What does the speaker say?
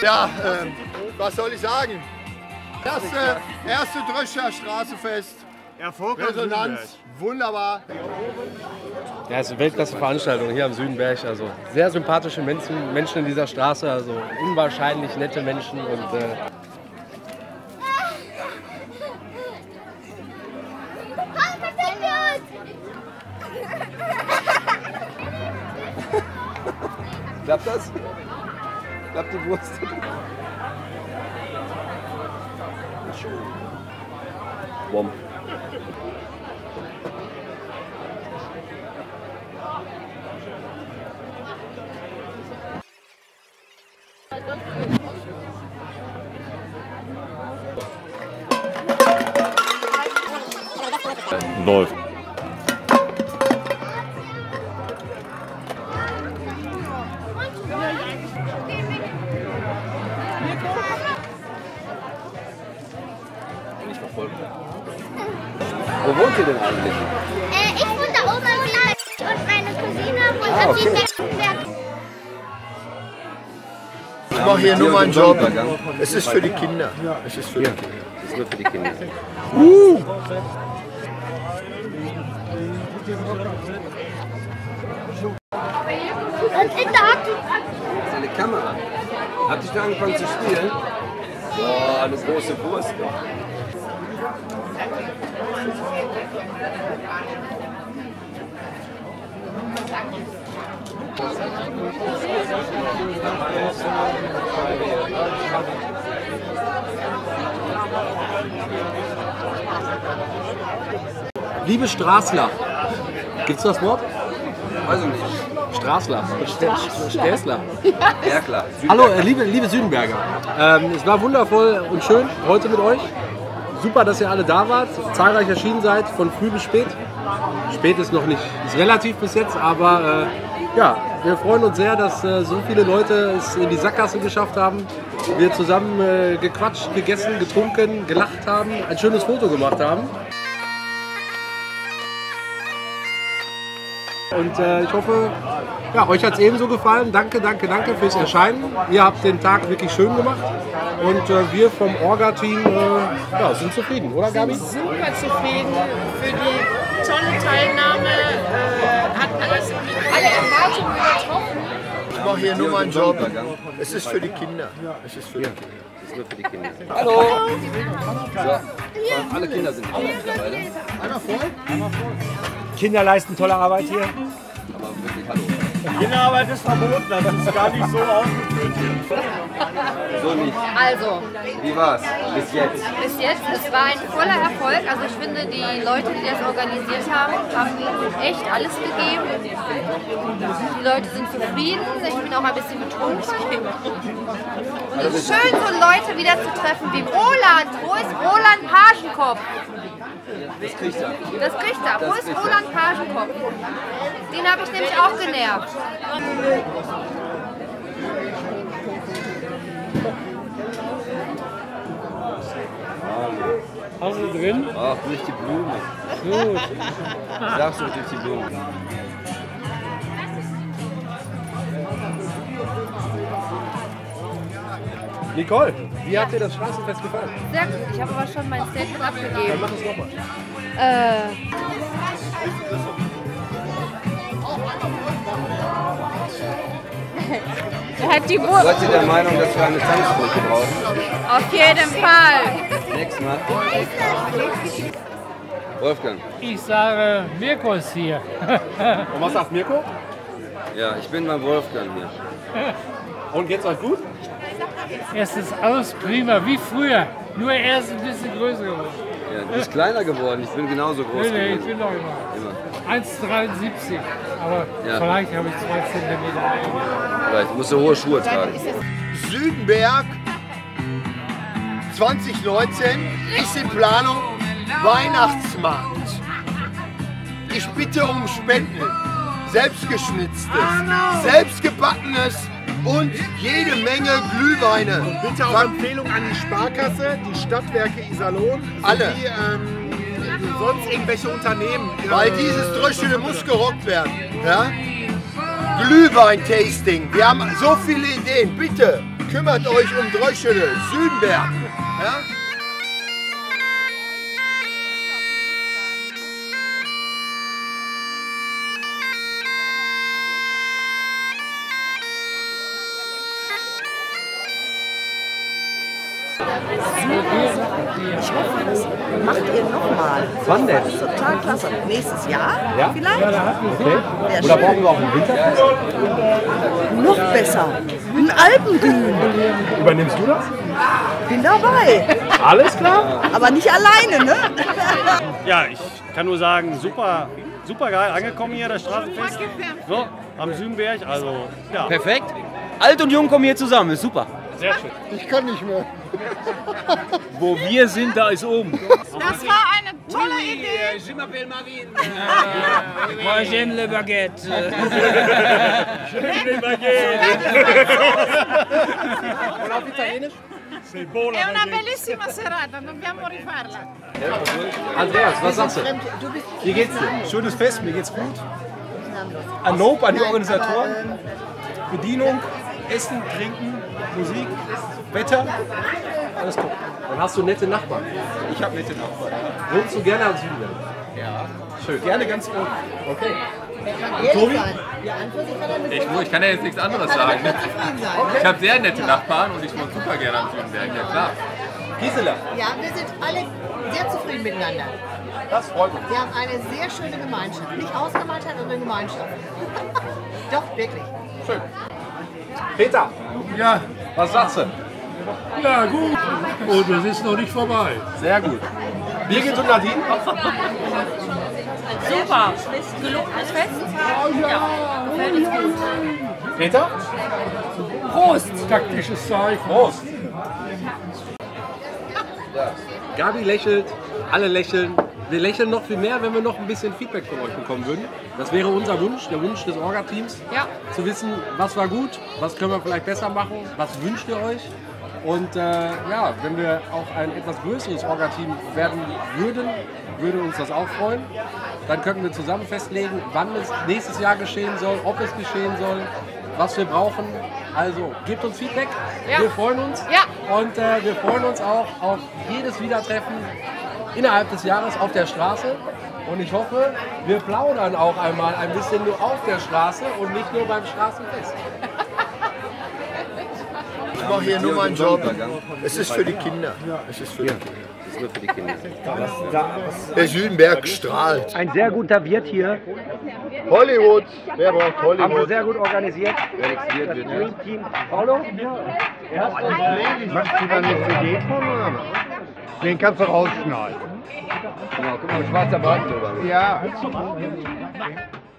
Ja, was soll ich sagen? Erste Dröscher Straßenfest. Erfolg Resonanz, wunderbar. Ja, es ist eine Weltklasse-Veranstaltung hier am Südenberg. Also sehr sympathische Menschen in dieser Straße, also unwahrscheinlich nette Menschen und Klappt das? Klappt die Wurst? Bom. Läuft. Wo wohnt ihr denn eigentlich? Ich wohne da oben und meine Cousine wohnt am Südenberg. Ich mache hier nur meinen Job. Es ist für die Kinder. Es ist für die Kinder. Das ist nur für die Kinder. Und in der Hand. Das ist eine Kamera. Habt ihr schon angefangen zu spielen? Boah, eine große Wurst. liebe Straßler. Gibt's das Wort? Weiß ich nicht. Straßler. Stäßler. Ja klar. Hallo, liebe Südenberger. Es war wundervoll und schön heute mit euch. Super, dass ihr alle da wart, zahlreich erschienen seid, von früh bis spät. Spät ist noch nicht, ist relativ bis jetzt, aber ja, wir freuen uns sehr, dass so viele Leute es in die Sackgasse geschafft haben. Wir zusammen gequatscht, gegessen, getrunken, gelacht haben, ein schönes Foto gemacht haben. Und ich hoffe, ja, euch hat es ebenso gefallen. Danke fürs Erscheinen. Ihr habt den Tag wirklich schön gemacht. Und wir vom Orga-Team ja, sind zufrieden, oder Gabi? Super zufrieden für die tolle Teilnahme. Hat alle Erwartungen übertroffen. Ich mache hier nur meinen Job. Es ist für die Kinder. Es ist für die Kinder. Das ist nur für die Kinder. Hallo! So, alle Kinder sind hier mittlerweile. Einmal voll? Kinder leisten tolle Arbeit hier. Aber wirklich, hallo. Kinderarbeit ist verboten, das ist gar nicht so aufgeführt hier. So nicht. Also, Wie war's? Bis jetzt. bis jetzt, es war ein voller Erfolg. Also ich finde, die Leute, die das organisiert haben, haben echt alles gegeben. Die Leute sind zufrieden. Ich bin auch ein bisschen betrunken. Und es ist schön, so Leute wieder zu treffen wie Roland. Wo ist Roland Pagenkopf? Das kriegt er. Das kriegt er. Wo ist Roland Pagenkopf? Den habe ich nämlich auch genervt. Hast du drin? Ach, durch die Blume. Gut. Sag's doch durch die Blume. Nicole, wie hat dir das Straßenfest gefallen? Sehr gut. Ich habe aber schon mein Statement Dann abgegeben. mach es nochmal. Hat die Wurst. Seid ihr der Meinung, dass wir eine Tanzfläche brauchen? Auf jeden Fall. Nächstes Mal. Wolfgang. Ich sage, Mirko ist hier. Und was sagt Mirko? Ja, ich bin beim Wolfgang hier. Und geht's euch gut? Es ist alles prima, wie früher. Nur er ist ein bisschen größer geworden. Ja, du bist kleiner geworden, ich bin genauso groß Nee, ich geworden. bin noch immer Immer. 1,73. Aber Ja. vielleicht habe ich 2 Zentimeter. Vielleicht musst du hohe Schuhe tragen. Südenberg 2019 ist in Planung Weihnachtsmarkt. Ich bitte um Spenden. Selbstgeschnitztes, selbstgebackenes und jede Menge Glühweine. Bitte auch Empfehlung an die Sparkasse, die Stadtwerke Iserlohn, Alle. sonst irgendwelche Unternehmen. Weil dieses Dröschel muss gerockt werden. Ja? Glühwein-Tasting. Wir haben so viele Ideen. Bitte kümmert euch um Dröschele, Südenberg. Ja? Ich hoffe, das macht ihr nochmal. Wann denn? Das ist total klasse. Nächstes Jahr vielleicht? Okay. Wäre Oder schön. brauchen wir auch ein Winterfest? Noch besser. Ein Alpendünen. Übernimmst du das? Bin dabei. Alles klar? Aber nicht alleine, ne? Ja, ich kann nur sagen, super, super geil angekommen hier, das Straßenfest. So, am Südenberg, also ja. Perfekt. Alt und jung kommen hier zusammen, ist super. Sehr schön. Ich kann nicht mehr. Wo wir sind, da ist oben. Das war eine tolle Idee. Moi j'aime le baguette. Und auf Italienisch? È una bellissima serata, dobbiamo rifarla. Andreas, was sagst du? Wie geht's dir? Schönes Fest, mir geht's gut. Ein Lob an die Organisatoren. Bedienung, Essen, Trinken, Musik, Wetter, alles top. Dann hast du nette Nachbarn. Ich habe nette Nachbarn. Wohnst du gerne am Süden? Ja. Schön. Gerne ganz oben. Okay. Tobi? Ich kann ja jetzt nichts anderes sagen. Ich habe sehr nette Nachbarn und ich wohne super gerne am Südenberg, ja klar. Gisela? Ja, wir sind alle sehr zufrieden miteinander. Das freut mich. Wir haben eine sehr schöne Gemeinschaft. Nicht Ausgemeinschaft, sondern Gemeinschaft. Doch, wirklich. Schön. Peter, Ja, was sagst du? ja gut. Und es ist noch nicht vorbei. Sehr gut. Birgit und Nadine? Super. Gelungenes Fest? Ja. Gefällt uns gut. Peter? Prost! Taktisches Zeichen. Prost! Gabi lächelt, alle lächeln. Wir lächeln noch viel mehr, wenn wir noch ein bisschen Feedback von euch bekommen würden. Das wäre unser Wunsch, der Wunsch des Orga-Teams. Ja. Zu wissen, was war gut, was können wir vielleicht besser machen, was wünscht ihr euch. Und ja, wenn wir auch ein etwas größeres Orga-Team werden würden, würde uns das auch freuen. Dann könnten wir zusammen festlegen, wann es nächstes Jahr geschehen soll, ob es geschehen soll, was wir brauchen. Also gebt uns Feedback, Ja. wir freuen uns. Ja. Und wir freuen uns auch auf jedes Wiedertreffen innerhalb des Jahres auf der Straße. Und ich hoffe, wir plaudern auch einmal ein bisschen nur auf der Straße und nicht nur beim Straßenfest. Ich mache hier nur meinen Job. Es ist für die Kinder. Es ist für die Kinder. Das ist nur für die Kinder. Der Südenberg strahlt. Ein sehr guter Wirt hier. Hollywood. Wer braucht Haben wir Hollywood? sehr gut organisiert. Team Paulo? Machst du da eine CD von oder was? Den kannst du rausschneiden. Genau, guck mal, schwarzer Bart drüber. Ja.